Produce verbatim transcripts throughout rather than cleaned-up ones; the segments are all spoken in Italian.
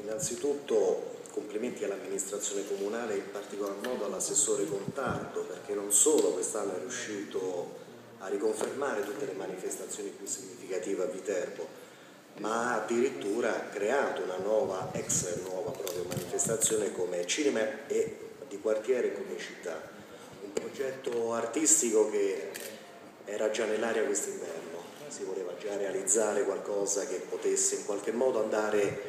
Innanzitutto complimenti all'amministrazione comunale e in particolar modo all'assessore Contardo, perché non solo quest'anno è riuscito a riconfermare tutte le manifestazioni più significative a Viterbo, ma ha addirittura creato una nuova, ex nuova proprio manifestazione come Cinema e di quartiere e comicità, un progetto artistico che era già nell'aria quest'inverno, si voleva già realizzare qualcosa che potesse in qualche modo andare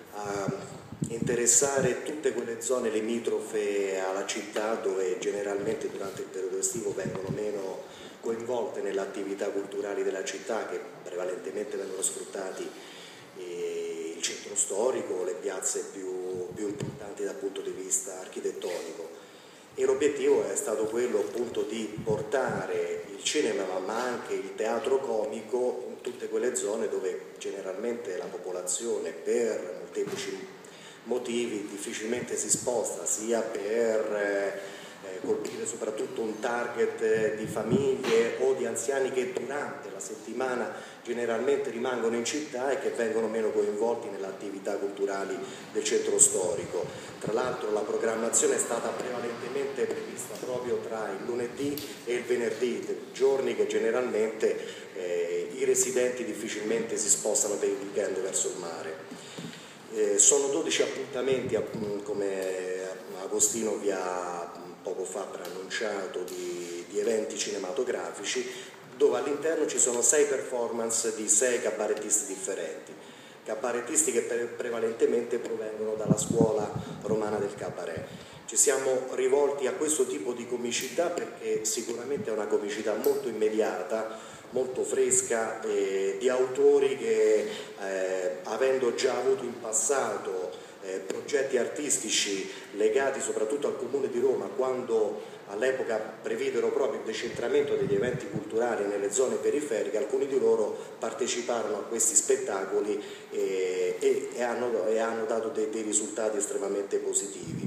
a interessare tutte quelle zone limitrofe alla città dove generalmente durante il periodo estivo vengono meno coinvolte nelle attività culturali della città, che prevalentemente vengono sfruttati eh, il centro storico, le piazze più, più importanti dal punto di vista architettonico. E l'obiettivo è stato quello appunto di portare il cinema ma anche il teatro comico in tutte quelle zone dove generalmente la popolazione per molteplici motivi difficilmente si sposta, sia per eh, colpire soprattutto un target di famiglie o di anziani che durante la settimana generalmente rimangono in città e che vengono meno coinvolti nelle attività culturali del centro storico. Tra l'altro la programmazione è stata prevalentemente prevista proprio tra il lunedì e il venerdì, giorni che generalmente eh, i residenti difficilmente si spostano per il weekend verso il mare. Eh, sono dodici appuntamenti, come Agostino vi ha poco fa preannunciato, di, di eventi cinematografici, dove all'interno ci sono sei performance di sei cabarettisti differenti, cabarettisti che pre prevalentemente provengono dalla scuola romana del cabaret. Ci siamo rivolti a questo tipo di comicità perché sicuramente è una comicità molto immediata, molto fresca, eh, di autori che eh, avendo già avuto in passato eh, progetti artistici legati soprattutto al Comune di Roma, quando all'epoca previdero proprio il decentramento degli eventi culturali nelle zone periferiche, alcuni di loro parteciparono a questi spettacoli eh, e, e, hanno, e hanno dato dei, dei risultati estremamente positivi.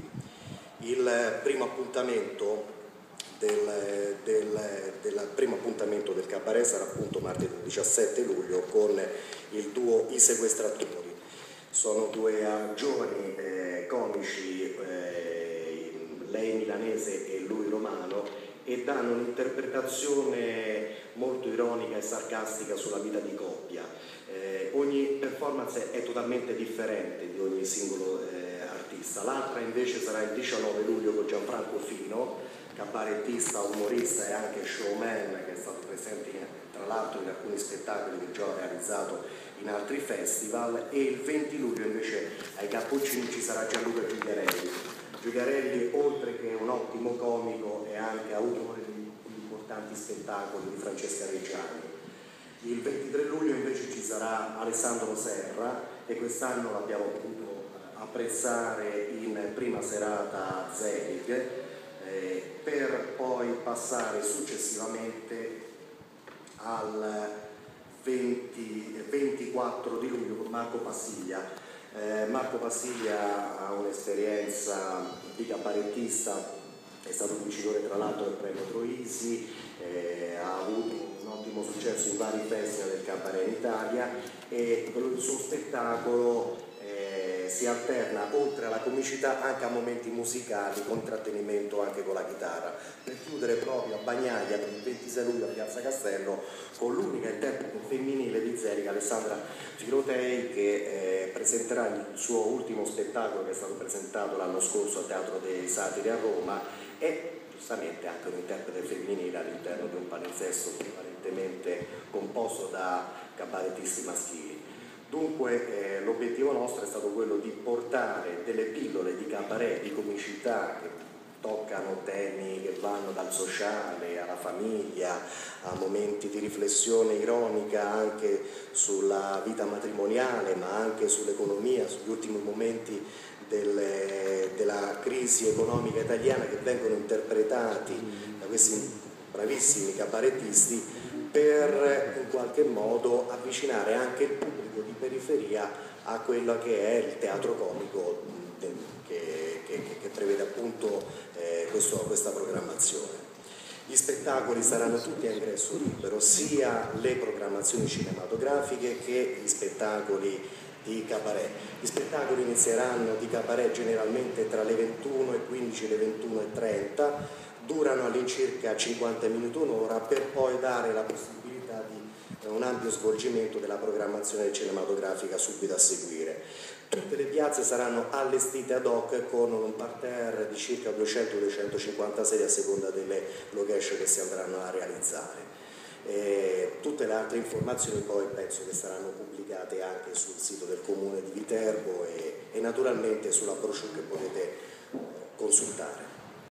Il primo appuntamento Del, del, del primo appuntamento del cabaret sarà appunto martedì diciassette luglio con il duo I Sequestratori. Sono due uh, giovani eh, comici, eh, lei milanese e lui romano, e danno un'interpretazione molto ironica e sarcastica sulla vita di coppia. Eh, ogni performance è totalmente differente di ogni singolo eh, artista. L'altra invece sarà il diciannove luglio con Gianfranco Fino, cabarettista, umorista e anche showman, che è stato presente tra l'altro in alcuni spettacoli che già ho realizzato in altri festival. E il venti luglio invece ai Cappuccini ci sarà Gianluca Giuliarelli. Giuliarelli, oltre che un ottimo comico, è anche autore di importanti spettacoli di Francesca Reggiani. Il ventitré luglio invece ci sarà Alessandro Serra, e quest'anno l'abbiamo potuto apprezzare in prima serata a Zelig, Eh, per poi passare successivamente al venti, ventiquattro di luglio con Marco Passiglia. Eh, Marco Passiglia ha un'esperienza di cabarettista, è stato vincitore tra l'altro del premio Troisi, eh, ha avuto un ottimo successo in vari festival del cabaret in Italia, e il suo spettacolo si alterna oltre alla comicità anche a momenti musicali con trattenimento anche con la chitarra, per chiudere proprio a Bagnaia per il ventisei luglio a Piazza Castello con l'unica interprete femminile di Zelig, Alessandra Filotei, che eh, presenterà il suo ultimo spettacolo che è stato presentato l'anno scorso al Teatro dei Satiri a Roma, e giustamente anche un interprete femminile all'interno di un palinsesto prevalentemente composto da cabarettisti maschili. Dunque eh, l'obiettivo nostro è stato quello di portare delle pillole di cabaret, di comicità che toccano temi che vanno dal sociale alla famiglia, a momenti di riflessione ironica anche sulla vita matrimoniale, ma anche sull'economia, sugli ultimi momenti delle, della crisi economica italiana, che vengono interpretati da questi bravissimi cabarettisti per in qualche modo avvicinare anche il pubblico di periferia a quello che è il teatro comico che, che, che prevede appunto eh, questo, questa programmazione. Gli spettacoli saranno tutti a ingresso libero, sia le programmazioni cinematografiche che gli spettacoli di cabaret. Gli spettacoli inizieranno di cabaret generalmente tra le ventuno e quindici e le ventuno e trenta, durano all'incirca cinquanta minuti, un'ora, per poi dare la possibilità di un ampio svolgimento della programmazione cinematografica subito a seguire. Tutte le piazze saranno allestite ad hoc con un parterre di circa duecento duecentocinquanta sedie a seconda delle location che si andranno a realizzare. E tutte le altre informazioni poi penso che saranno pubblicate anche sul sito del Comune di Viterbo e, e naturalmente sulla brochure che potete consultare.